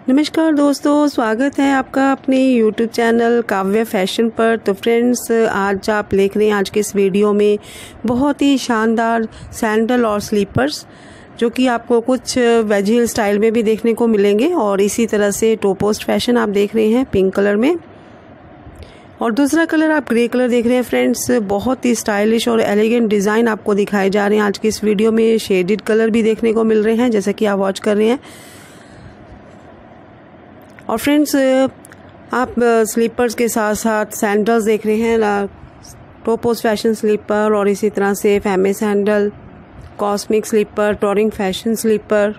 नमस्कार दोस्तों, स्वागत है आपका अपने YouTube चैनल काव्य फैशन पर। तो फ्रेंड्स, आज आप देख रहे हैं आज के इस वीडियो में बहुत ही शानदार सैंडल और स्लीपर्स जो कि आपको कुछ वेज हील स्टाइल में भी देखने को मिलेंगे और इसी तरह से टो पोस्ट फैशन आप देख रहे हैं पिंक कलर में, और दूसरा कलर आप ग्रे कलर देख रहे हैं। फ्रेंड्स, बहुत ही स्टाइलिश और एलिगेंट डिज़ाइन आपको दिखाए जा रहे हैं आज की इस वीडियो में। शेडेड कलर भी देखने को मिल रहे हैं जैसा कि आप वॉच कर रहे हैं। और फ्रेंड्स, आप स्लीपर्स के साथ साथ सैंडल्स देख रहे हैं, टो पोस्ट फैशन स्लीपर और इसी तरह से फैमे sandal, cosmic slipper, touring fashion slipper,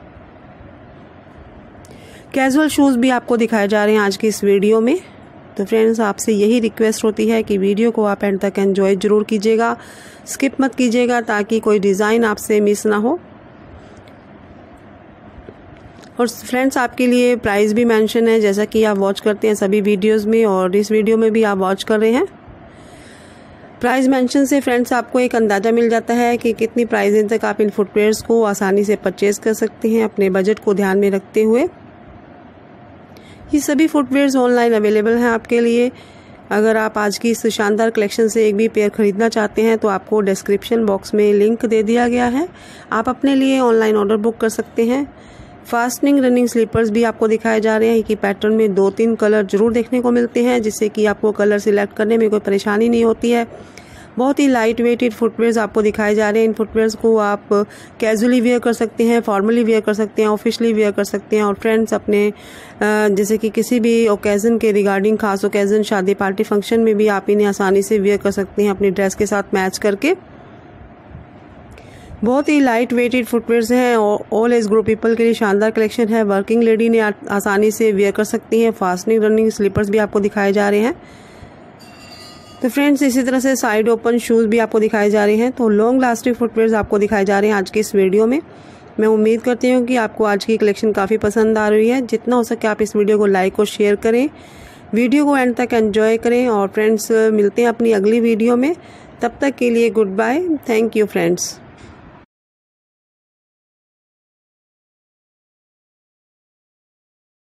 casual shoes भी आपको दिखाए जा रहे हैं आज की इस वीडियो में। तो फ्रेंड्स, आपसे यही रिक्वेस्ट होती है कि वीडियो को आप एंड तक एंजॉय ज़रूर कीजिएगा, स्किप मत कीजिएगा ताकि कोई डिज़ाइन आपसे मिस ना हो। और फ्रेंड्स, आपके लिए प्राइस भी मेंशन है जैसा कि आप वॉच करते हैं सभी वीडियोस में, और इस वीडियो में भी आप वॉच कर रहे हैं। प्राइस मेंशन से फ्रेंड्स आपको एक अंदाज़ा मिल जाता है कि कितनी प्राइस तक आप इन फुटवेयर्स को आसानी से परचेज कर सकते हैं अपने बजट को ध्यान में रखते हुए। ये सभी फुटवेयर्स ऑनलाइन अवेलेबल हैं आपके लिए। अगर आप आज की इस शानदार कलेक्शन से एक भी पेयर खरीदना चाहते हैं तो आपको डिस्क्रिप्शन बॉक्स में लिंक दे दिया गया है, आप अपने लिए ऑनलाइन ऑर्डर बुक कर सकते हैं। फास्टनिंग रनिंग स्लीपर्स भी आपको दिखाए जा रहे हैं कि पैटर्न में 2-3 कलर जरूर देखने को मिलते हैं जिससे कि आपको कलर सिलेक्ट करने में कोई परेशानी नहीं होती है। बहुत ही लाइट वेटेड फुटवेयर्स आपको दिखाए जा रहे हैं। इन फुटवेयर्स को आप कैजुअली वेयर कर सकते हैं, फॉर्मली वेयर कर सकते हैं, ऑफिशियली वेयर कर सकते हैं। और फ्रेंड्स, अपने जैसे कि किसी भी ओकेजन के रिगार्डिंग, खास ओकेजन, शादी पार्टी फंक्शन में भी आप इन्हें आसानी से वेयर कर सकते हैं अपनी ड्रेस के साथ मैच करके। बहुत ही लाइट वेटेड फुटवेयर्स हैं और ऑल एज ग्रुप पीपल के लिए शानदार कलेक्शन है। वर्किंग लेडी ने आसानी से वेयर कर सकती हैं। फास्टनिंग रनिंग स्लीपर्स भी आपको दिखाए जा रहे हैं। तो फ्रेंड्स, इसी तरह से साइड ओपन शूज़ भी आपको दिखाए जा रहे हैं। तो लॉन्ग लास्टिंग फुटवेयर्स आपको दिखाए जा रहे हैं आज की इस वीडियो में। मैं उम्मीद करती हूँ कि आपको आज की कलेक्शन काफ़ी पसंद आ रही है। जितना हो सके आप इस वीडियो को लाइक और शेयर करें, वीडियो को एंड तक एंजॉय करें। और फ्रेंड्स, मिलते हैं अपनी अगली वीडियो में। तब तक के लिए good bye. Thank you friends.